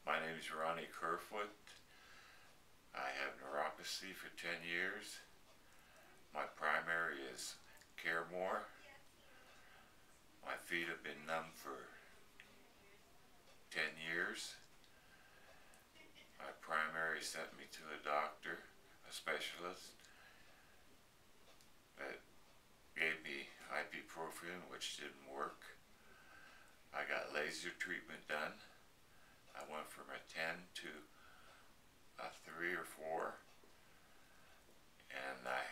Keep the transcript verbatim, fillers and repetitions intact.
My name is Ronnie Kerfoot. I have neuropathy for ten years. My primary is Caremore. My feet have been numb for ten years. My primary sent me to a doctor, a specialist, that gave me ibuprofen, which didn't work. I got laser treatment done. I went from a ten to a three or four, and I